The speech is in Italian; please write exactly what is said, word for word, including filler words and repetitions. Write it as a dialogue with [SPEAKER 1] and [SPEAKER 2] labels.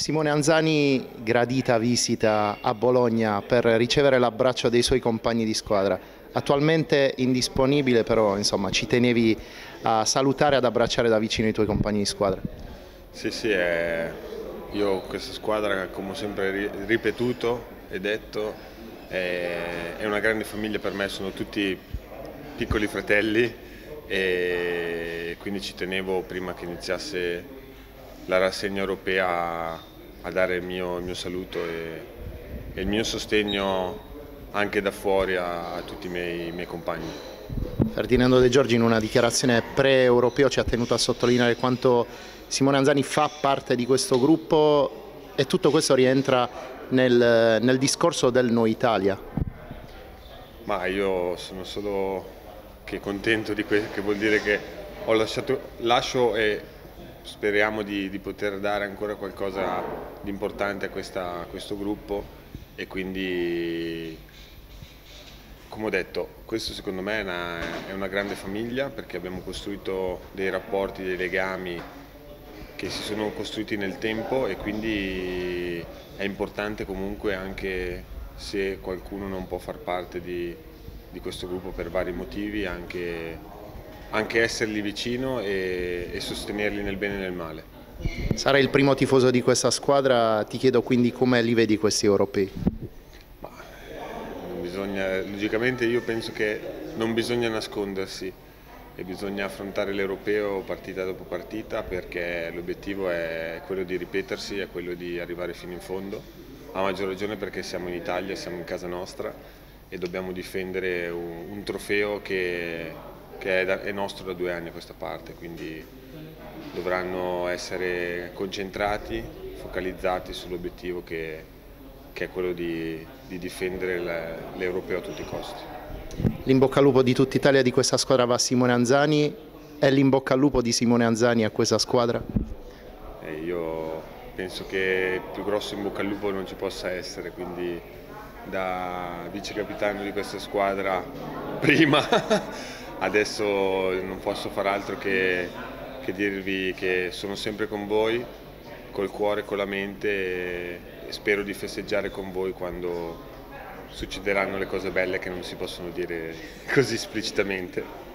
[SPEAKER 1] Simone Anzani, gradita visita a Bologna per ricevere l'abbraccio dei suoi compagni di squadra. Attualmente indisponibile, però insomma ci tenevi a salutare e ad abbracciare da vicino i tuoi compagni di squadra.
[SPEAKER 2] Sì, sì, è... io questa squadra, come ho sempre ripetuto e detto, è... è una grande famiglia per me, sono tutti piccoli fratelli e quindi ci tenevo prima che iniziasse la rassegna europea a dare il mio, il mio saluto e, e il mio sostegno anche da fuori a, a tutti i miei, i miei compagni.
[SPEAKER 1] Ferdinando De Giorgi in una dichiarazione pre-europeo ci ha tenuto a sottolineare quanto Simone Anzani fa parte di questo gruppo e tutto questo rientra nel, nel discorso del Noi Italia.
[SPEAKER 2] Ma io sono solo che contento di questo, che vuol dire che ho lasciato, lascio e speriamo di, di poter dare ancora qualcosa di importante a, questa, a questo gruppo e quindi, come ho detto, questo secondo me è una, è una grande famiglia perché abbiamo costruito dei rapporti, dei legami che si sono costruiti nel tempo e quindi è importante comunque anche se qualcuno non può far parte di, di questo gruppo per vari motivi, anche, anche esserli vicino e, e sostenerli nel bene e nel male.
[SPEAKER 1] Sarai il primo tifoso di questa squadra, ti chiedo quindi come li vedi questi europei?
[SPEAKER 2] Ma non bisogna, logicamente io penso che non bisogna nascondersi e bisogna affrontare l'europeo partita dopo partita perché l'obiettivo è quello di ripetersi, è quello di arrivare fino in fondo, a maggior ragione perché siamo in Italia, siamo in casa nostra e dobbiamo difendere un, un trofeo che, che è, da, è nostro da due anni a questa parte, quindi dovranno essere concentrati, focalizzati sull'obiettivo che, che è quello di, di difendere l'europeo a tutti i costi.
[SPEAKER 1] L'in bocca al lupo di tutta Italia di questa squadra va a Simone Anzani e l'in bocca al lupo di Simone Anzani a questa squadra?
[SPEAKER 2] E io penso che il più grosso in bocca al lupo non ci possa essere, quindi da vice capitano di questa squadra prima adesso non posso far altro che, che dirvi che sono sempre con voi, col cuore e con la mente e spero di festeggiare con voi quando succederanno le cose belle che non si possono dire così esplicitamente.